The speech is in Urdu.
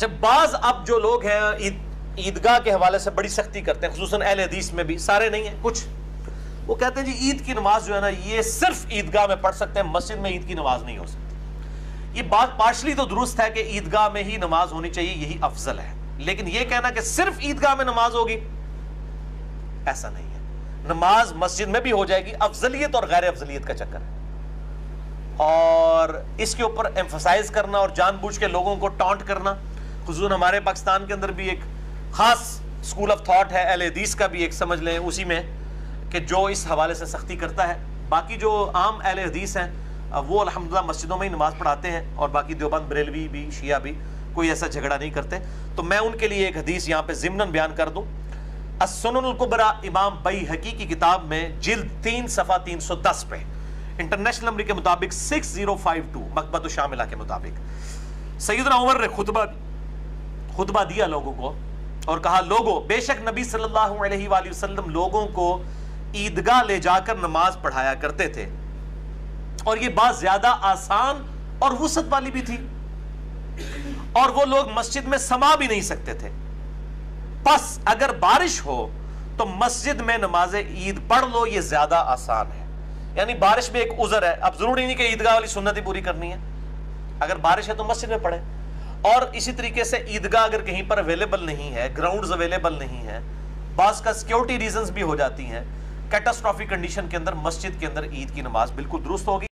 اچھا، بعض اب جو لوگ ہیں عیدگاہ کے حوالے سے بڑی سختی کرتے ہیں، خصوصاً اہل حدیث میں بھی، سارے نہیں ہیں، کچھ وہ کہتے ہیں جی عید کی نماز جو ہے نا یہ صرف عیدگاہ میں پڑھ سکتے ہیں، مسجد میں عید کی نماز نہیں ہو سکتی۔ یہ بات پارشلی تو درست ہے کہ عیدگاہ میں ہی نماز ہونی چاہیے، یہی افضل ہے، لیکن یہ کہنا کہ صرف عیدگاہ میں نماز ہوگی، ایسا نہیں ہے۔ نماز مسجد میں بھی ہو جائے گی، افضلیت اور غیر افضلیت کا چکر ہے، اور اس کے اوپر ایمفسائز کرنا اور جان بوجھ کے لوگوں کو ٹانٹ کرنا، خصوصاً ہمارے پاکستان کے اندر بھی ایک خاص اسکول آف تھاٹ ہے اہل حدیث کا بھی، ایک سمجھ لیں اسی میں، کہ جو اس حوالے سے سختی کرتا ہے۔ باقی جو عام اہل حدیث ہیں وہ الحمدللہ مسجدوں میں ہی نماز پڑھاتے ہیں، اور باقی دیوبند بریلوی بھی شیعہ بھی کوئی ایسا جھگڑا نہیں کرتے۔ تو میں ان کے لیے ایک حدیث یہاں پہ ضمناً بیان کر دوں۔ السنن الکبریٰ امام بیہقی کی کتاب میں جلد 3 صفحہ 310 پہ، انٹرنیشنل نمبر کے مطابق 6052، مکتبۃ الشاملہ کے مطابق، سیدنا عمر نے خطبہ دیا لوگوں کو اور کہا، لوگوں، بے شک نبی صلی اللہ علیہ وآلہ وسلم لوگوں کو عیدگاہ لے جا کر نماز پڑھایا کرتے تھے، اور یہ بات زیادہ آسان اور وسعت والی بھی تھی، اور وہ لوگ مسجد میں سما بھی نہیں سکتے تھے۔ پس اگر بارش ہو تو مسجد میں نماز عید پڑھ لو، یہ زیادہ آسان ہے۔ یعنی بارش میں ایک عذر ہے، اب ضروری نہیں کہ عیدگاہ والی سنت ہی پوری کرنی ہے، اگر بارش ہے تو مسجد میں پڑھیں۔ اور اسی طریقے سے عیدگاہ اگر کہیں پر اویلیبل نہیں ہے، گراؤنڈز اویلیبل نہیں ہے، بعض کا سیکیورٹی ریزنز بھی ہو جاتی ہیں، کیٹاسٹرافک کنڈیشن کے اندر مسجد کے اندر عید کی نماز بالکل درست ہوگی۔